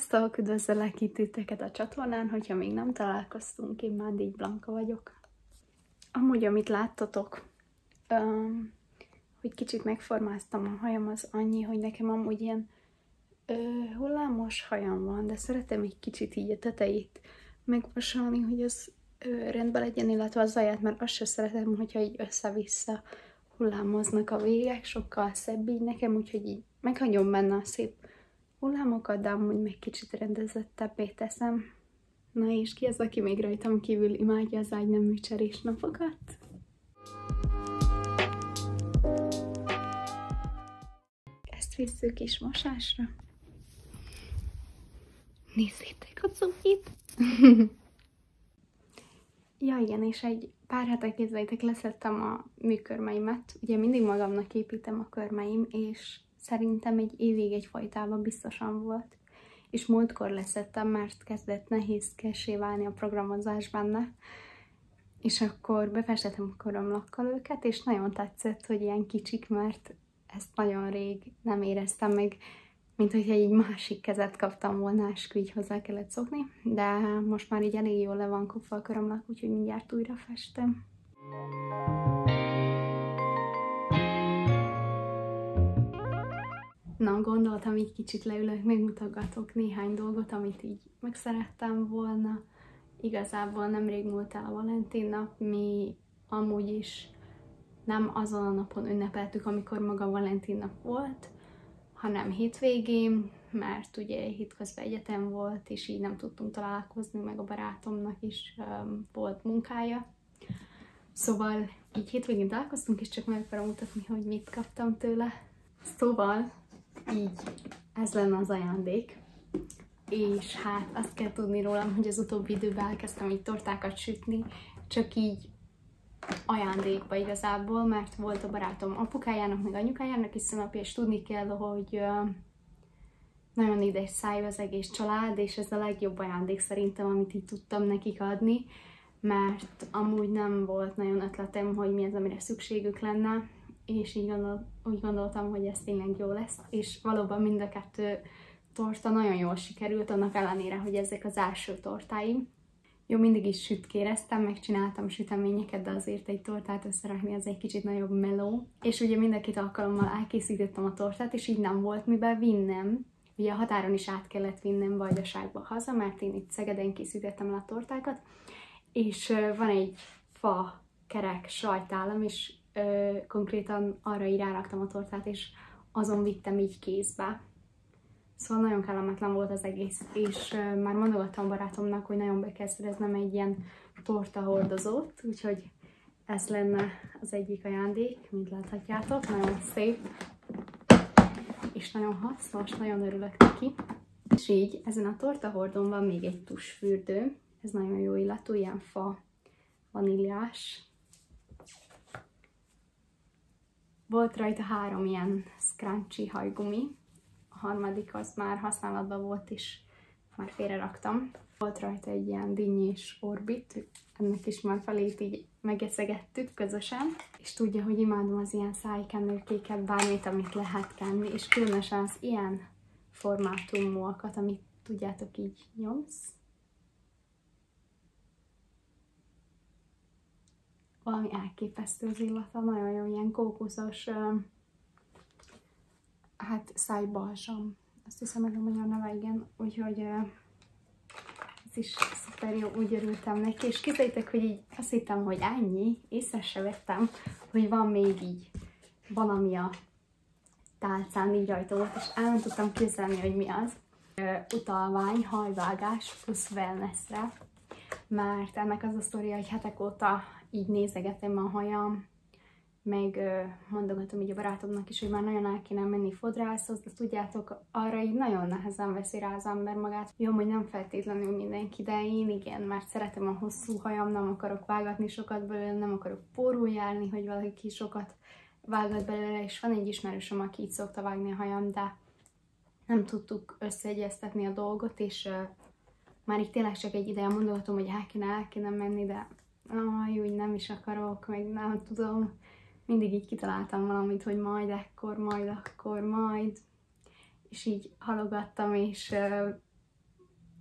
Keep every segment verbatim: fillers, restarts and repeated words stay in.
Sziasztok! Üdvözöllek itt titeket a csatornán, hogyha még nem találkoztunk, én Mándígy Blanka vagyok. Amúgy, amit láttatok, um, hogy kicsit megformáztam a hajam, az annyi, hogy nekem amúgy ilyen uh, hullámos hajam van, de szeretem egy kicsit így a tetejét megvasalni, hogy az uh, rendben legyen, illetve a zaját, mert azt sem szeretem, hogyha így össze-vissza hullámoznak a végek, sokkal szebb így nekem, úgyhogy így meghagyom benne a szép hullámokat, de amúgy meg kicsit rendezettebbé teszem. Na és ki az, aki még rajtam kívül imádja az ágynemű cserés napokat? Ezt visszük is mosásra. Nézzétek a cukit! Ja igen, és egy pár hete képzeljétek, leszettem a műkörmeimet. Ugye mindig magamnak építem a körmeim, és szerintem egy évig egyfajtában biztosan volt. És múltkor leszettem, mert kezdett nehézkessé válni a programozás benne. És akkor befestettem a körömlakkal őket, és nagyon tetszett, hogy ilyen kicsik, mert ezt nagyon rég nem éreztem meg, mint hogyha egy másik kezet kaptam volna, és így hozzá kellett szokni. De most már így elég jól le van kopva a körömlak, úgyhogy mindjárt újra festem. Na, gondoltam, így kicsit leülök, megmutogatok néhány dolgot, amit így megszerettem volna. Igazából nemrég múlt el a Valentin nap, mi amúgy is nem azon a napon ünnepeltük, amikor maga a Valentin nap volt, hanem hétvégén, mert ugye hétközben egyetem volt, és így nem tudtunk találkozni, meg a barátomnak is um, volt munkája. Szóval így hétvégén találkoztunk, és csak meg akarom mutatni, hogy mit kaptam tőle. Szóval így ez lenne az ajándék. És hát azt kell tudni rólam, hogy az utóbbi időben elkezdtem így tortákat sütni, csak így ajándékba igazából, mert volt a barátom apukájának, meg anyukájának is szülnapja, és tudni kell, hogy uh, nagyon édes szájú az egész család, és ez a legjobb ajándék szerintem, amit így tudtam nekik adni, mert amúgy nem volt nagyon ötletem, hogy mi az, amire szükségük lenne, és így gondol, úgy gondoltam, hogy ez tényleg jó lesz, és valóban mind a kettő torta nagyon jól sikerült, annak ellenére, hogy ezek az első tortáim. Jó, mindig is sütkéreztem, megcsináltam süteményeket, de azért egy tortát összerakni az egy kicsit nagyobb meló. És ugye mind a két alkalommal elkészítettem a tortát, és így nem volt miben vinnem. Ugye a határon is át kellett vinnem Vajdaságba haza, mert én itt Szegeden készítettem el a tortákat. És van egy fa kerek sajtállam, és ö, konkrétan arra így ráraktam a tortát, és azon vittem így kézbe. Szóval nagyon kellemetlen volt az egész, és uh, már mondogattam a barátomnak, hogy nagyon be kell szereznem egy ilyen torta hordozót, úgyhogy ez lenne az egyik ajándék, mint láthatjátok, nagyon szép, és nagyon hasznos, nagyon örülök neki. És így ezen a torta hordón van még egy tusfürdő, ez nagyon jó illatú, ilyen fa vaníliás. Volt rajta három ilyen scrunchy hajgumi, a harmadik az már használatban volt, és már félre raktam. Volt rajta egy ilyen dinnyés Orbit, ennek is már felét így megeszegettük közösen, és tudja, hogy imádom az ilyen szájkenőkéket, bármit, amit lehet kenni, és különösen az ilyen formátumúakat, amit tudjátok így nyomsz. Valami elképesztő az illata, nagyon jó, ilyen kókuszos, hát szájbalzsam, azt hiszem ez a magyar neve, igen, úgyhogy uh, ez is szuper jó, úgy örültem neki, és képzeljétek, hogy így azt hittem, hogy ennyi, észre se vettem, hogy van még így valami a tálcán így rajta volt, és el nem tudtam képzelni, hogy mi az. Uh, utalvány, hajvágás plusz wellnessre, mert ennek az a sztoria, hogy hetek óta így nézegetem a hajam, meg mondogatom így a barátomnak is, hogy már nagyon el kéne menni fodrászhoz, de tudjátok, arra így nagyon nehezen veszi rá az ember magát. Jó, hogy nem feltétlenül mindenki, de én igen, mert szeretem a hosszú hajam, nem akarok vágatni sokat belőle, nem akarok pórul járni, hogy valaki sokat vágat belőle, és van egy ismerősöm, aki így szokta vágni a hajam, de nem tudtuk összeegyeztetni a dolgot, és uh, már így tényleg csak egy ideje mondogatom, hogy el kéne, el kéne menni, de ah, úgy nem is akarok, meg nem tudom. Mindig így kitaláltam valamit, hogy majd ekkor, majd akkor, majd. És így halogattam, és uh,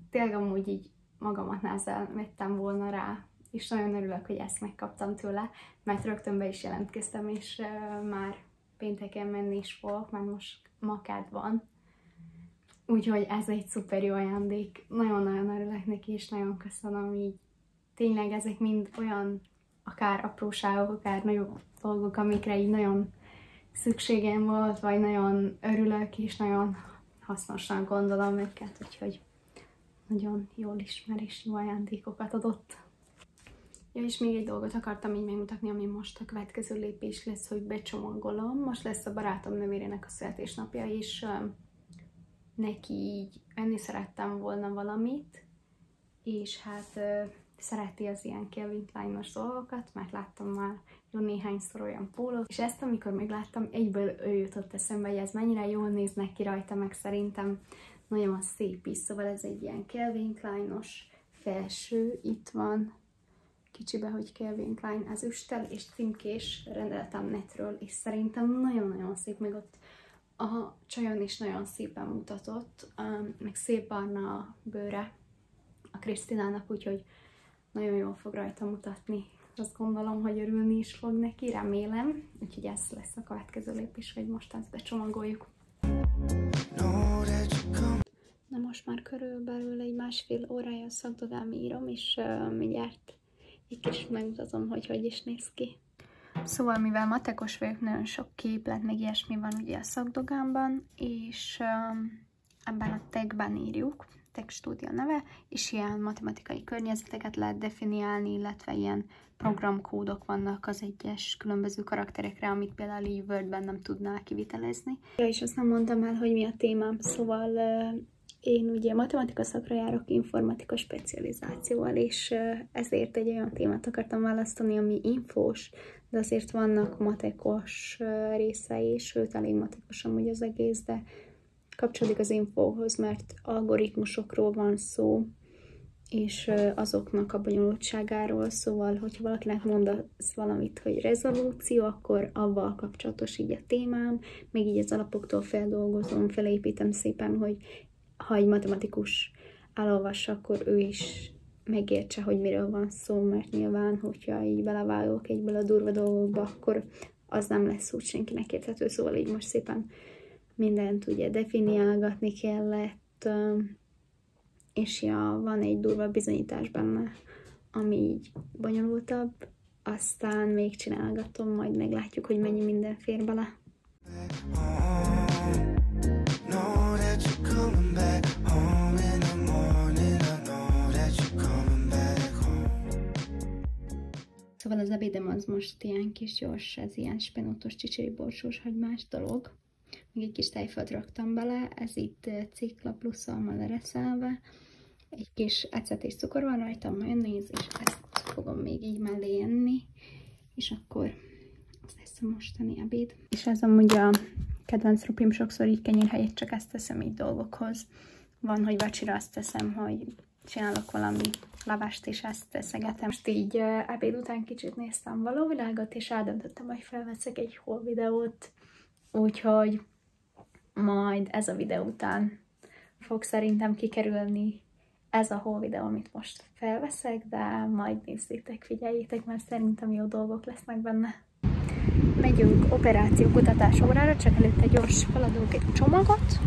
tényleg amúgy így magamat nehezen vettem volna rá, és nagyon örülök, hogy ezt megkaptam tőle, mert rögtön be is jelentkeztem, és uh, már pénteken menni is fogok, mert most makád van. Úgyhogy ez egy szuper jó ajándék. Nagyon-nagyon örülök neki, és nagyon köszönöm így. Tényleg ezek mind olyan akár apróságok, akár nagyobb dolgok, amikre így nagyon szükségem volt, vagy nagyon örülök, és nagyon hasznosnak gondolom őket, úgyhogy nagyon jól ismer és jó ajándékokat adott. Ja, és még egy dolgot akartam így megmutatni, ami most a következő lépés lesz, hogy becsomagolom. Most lesz a barátom nővérének a születésnapja, és uh, neki így enni szerettem volna valamit, és hát uh, szereti az ilyen Calvin Klein-os dolgokat, mert láttam már jó néhányszor olyan pólót, és ezt amikor megláttam, egyből ő jutott eszembe, hogy ez mennyire jól néz neki rajta, meg szerintem nagyon szép is, szóval ez egy ilyen Calvin Klein-os felső, itt van kicsibe, hogy Calvin Klein ezüsttel, és címkés, rendeltem netről, és szerintem nagyon-nagyon szép, meg ott a csajon is nagyon szépen mutatott, meg szép barna a bőre a Krisztinának, úgyhogy nagyon jól fog rajta mutatni. Azt gondolom, hogy örülni is fog neki, remélem. Úgyhogy ez lesz a következő lépés, hogy most ezt becsomagoljuk. Na most már körülbelül egy másfél órája a szakdogám írom, és uh, mindjárt egy kicsit megmutatom, hogy hogy is néz ki. Szóval, mivel matekos vagyok, nagyon sok képlet, meg ilyesmi van ugye a szakdogámban, és um, ebben a tagben írjuk, Tech Studio neve, és ilyen matematikai környezeteket lehet definiálni, illetve ilyen programkódok vannak az egyes különböző karakterekre, amit például így Wordben nem tudnál kivitelezni. Ja, és azt nem mondtam el, hogy mi a témám, szóval uh, én ugye matematika szakra járok informatika specializációval, és uh, ezért egy olyan témát akartam választani, ami infós, de azért vannak matekos uh, részei, sőt, elég matekos amúgy az egész, de kapcsolódik az infóhoz, mert algoritmusokról van szó, és azoknak a bonyolultságáról, szóval, hogyha valakinek mondasz valamit, hogy rezolúció, akkor avval kapcsolatos így a témám, meg így az alapoktól feldolgozom, felépítem szépen, hogy ha egy matematikus elolvassa, akkor ő is megértse, hogy miről van szó, mert nyilván, hogyha így belevágok egyből a durva dolgokba, akkor az nem lesz úgy senkinek érthető, szóval így most szépen mindent ugye definiálgatni kellett, és ja, van egy durva bizonyítás benne, ami így bonyolultabb, aztán még csinálgatom, majd meglátjuk, hogy mennyi minden fér bele. Szóval az ebédem az most ilyen kis gyors, ez ilyen spenótos, csicseri, borsós, hagymás dolog. Még egy kis tejfölt raktam bele, ez itt cikla plusz alma lereszelve. Egy kis ecet és cukor van rajta, majonéz, és ezt fogom még így mellé enni. És akkor ez lesz a mostani ebéd. És ez amúgy a kedvenc rupim, sokszor így kenyér helyett csak ezt teszem így dolgokhoz. Van, hogy vacsira azt teszem, hogy csinálok valami lavást, és ezt teszegetem. Most így uh, ebéd után kicsit néztem valóvilágot, és eldöntöttem, hogy felveszek egy haul videót. Úgyhogy majd ez a videó után fog szerintem kikerülni ez a haul videó, amit most felveszek, de majd nézzétek, figyeljétek, mert szerintem jó dolgok lesznek benne. Megyünk operáció kutatás órára, csak előtte gyors feladunk egy csomagot.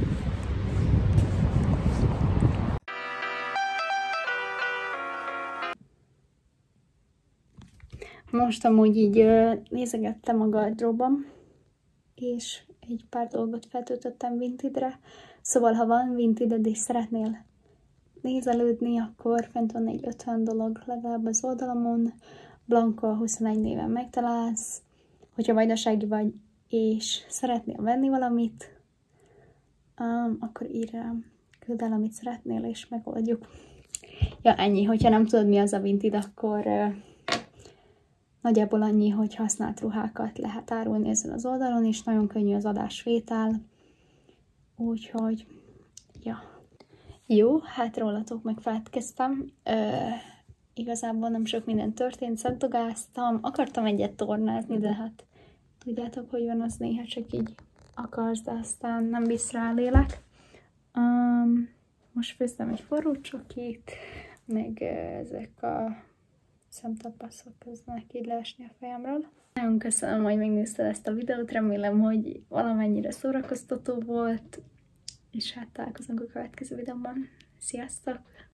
Most amúgy így nézegettem a gardróbom, és egy pár dolgot feltöltöttem Vintidre. Szóval, ha van Vintided és szeretnél nézelődni, akkor fent van egy ötven dolog legalább az oldalamon. Blanka huszonegy néven megtalálsz. Hogyha vajdasági vagy, és szeretnél venni valamit, um, akkor írj rám, küld el, amit szeretnél, és megoldjuk. Ja, ennyi. Hogyha nem tudod, mi az a Vinted, akkor uh, nagyjából annyi, hogy használt ruhákat lehet árulni ezen az oldalon, és nagyon könnyű az adásvétel. Úgyhogy, ja. Jó, hát rólatok megfeledkeztem. Ö, igazából nem sok minden történt, szakdogáztam. Akartam egyet tornázni, de hát tudjátok, hogy van az néha, csak így akarsz, de aztán nem visz rá lélek. Um, most főztem egy forró csokit, meg ezek a szemtapasszok kezdenek így leesni a fejemről. Nagyon köszönöm, hogy megnézted ezt a videót, remélem, hogy valamennyire szórakoztató volt, és hát találkozunk a következő videóban. Sziasztok!